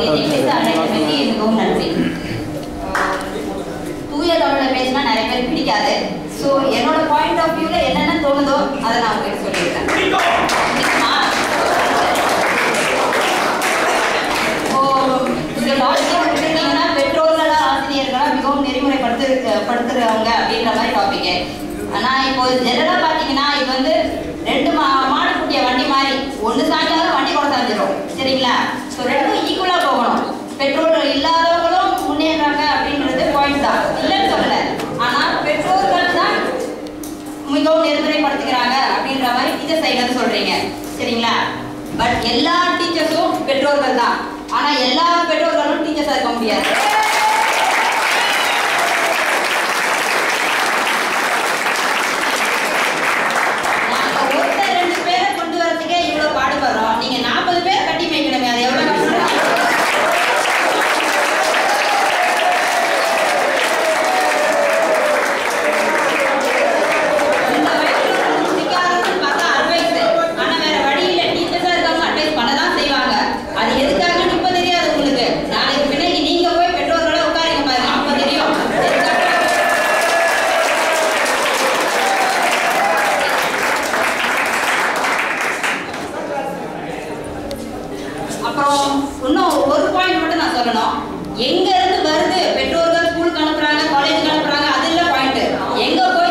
மிகவும் நன்றி. தூய தமிழ்ல பேசினா நிறைய பேர் பிடிக்காது. ஸோ என்னோட பாயிண்ட் ஆஃப் வியூல என்னென்ன தோணுதோ அதை நான் உங்களுக்கு சொல்லியிருக்கேன். பெற்றோர்களா ஆசிரியர்களா மிகவும் நெறிமுறைப்படுத்துறவங்க அப்படின்ற மாதிரி டாபிக். ஆனால் இப்போ ஜெனரலா பார்த்தீங்கன்னா இது வந்து ரெண்டு மாடு குட்டிய வண்டி மாதிரி ஒன்று சாஞ்சாலும் வண்டி கூட சாஞ்சிடும். சரிங்களா? ஸோ ரெண்டும் ஈக்குவலா போகணும். பெற்றோர்கள் இல்லாதவங்களும் முன்னேறாங்க அப்படின்றது பாயிண்ட் தான், இல்லைன்னு சொல்லலை. ஆனால் பெற்றோர்கள் தான் மிகவும் நெறிமுறைப்படுத்துகிறாங்க அப்படின்ற மாதிரி டீச்சர் சைட்ல சொல்றீங்க. சரிங்களா? பட் எல்லா டீச்சர்ஸும் பெற்றோர்கள் தான். ஆனா எல்லா பெற்றோர்களும் டீச்சர்ஸா இருக்க முடியாது. நாங்க ஒருத்தர் 2 பேரை கொண்டு வரதுக்கே இவ்வளவு பாடுபடுறோம். நீங்க 40 பேரை கட்டி மேய்க்கணுமே, அது எவ்வளவு கஷ்டம். அப்புறம் இன்னும் ஒரு பாயிண்ட் மட்டும் நான் சொல்லணும். எங்க இருந்து வருது பெற்றோர்கள் ஸ்கூலுக்கு அனுப்புறாங்க, காலேஜுக்கு அனுப்புறாங்க, அது இல்ல பாயிண்ட். எங்க